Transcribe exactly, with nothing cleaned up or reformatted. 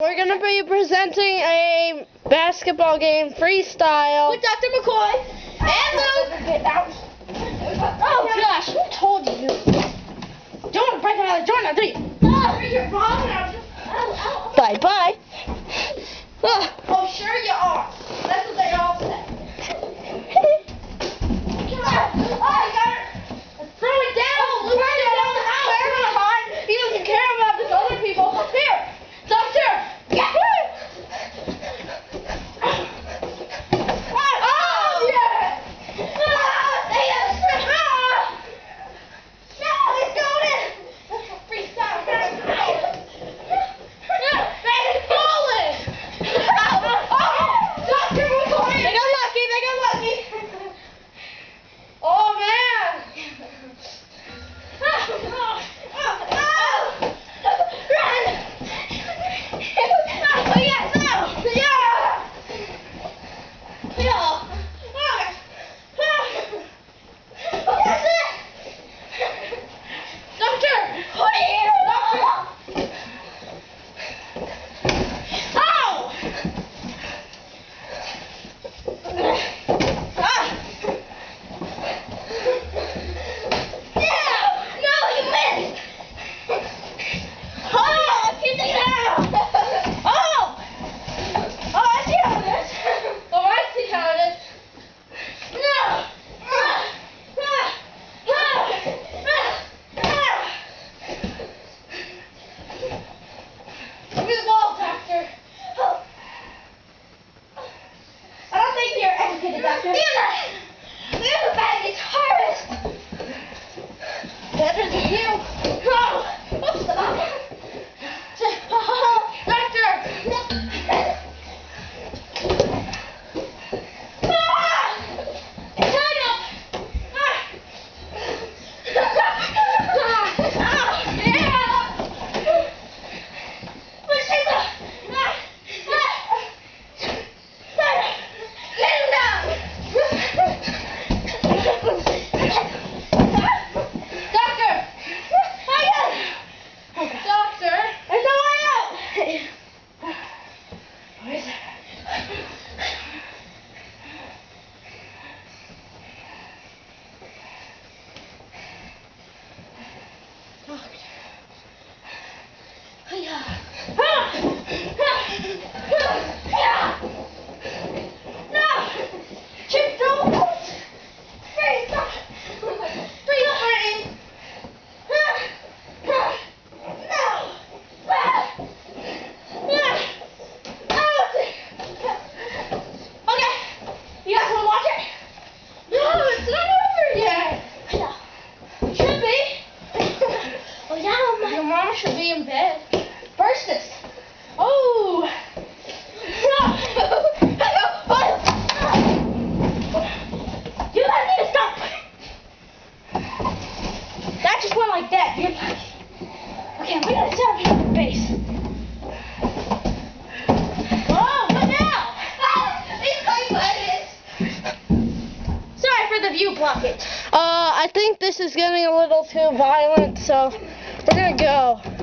We're going to be presenting a basketball game freestyle with Doctor McCoy and Luke. Oh gosh, who told you? Don't want to break another door now, do you? Oh, your mom now. Bye bye. Oh, oh, sure you are. That's what they all say. Oh, I got her. Let's throw it down. Oh, Luke's going down the house. Every time. He doesn't care about this other people. Here, Doctor. Yeah. Oh, yeah. Ah, they have shrimp. Ah. No, he's going in. Freestyle. That is falling. Oh, Doctor McCoy. They got lucky. They got lucky. Oh, man. Oh, oh, oh. Run. Oh, yes, no. Yeah. Yeah. Oh, oh. That's it. Doctor. What are you? Doctor. Ow. Ah. Yeah. No, you missed. Oh, keep it down. Oh. Oh, I see how it is. Oh, I see how it is. No. Ah. Ah. Ah. Ah. Ah. Give me the ball, Doctor. Oh. I don't think you're educated, Doctor. The other bag is hardest. Better than you. Oh. Oops. Oh, Doctor. Ah. Turn up. Ah. Ah. Yeah. Push him up. Ah. Ah. Get him down. Doctor. I got it. Doctor. There's no way out. Where is it? Doctor. Hiya. Ah. Ah. Yeah. No. Chip, don't. Freeze. Freeze, freeze. Ah. Ah. No. Ah. Ah. Out. Okay. You guys want to watch it? No, it's not over yet. I know. Should be. Oh, yeah, your mom should be in bed. Burst this. Oh. You guys need to stop. That just went like that. You're okay, we gotta set up here at the base. Oh, what now? He's playing buttons. Sorry for the view blockage. Uh, I think this is getting a little too violent, so we're gonna go.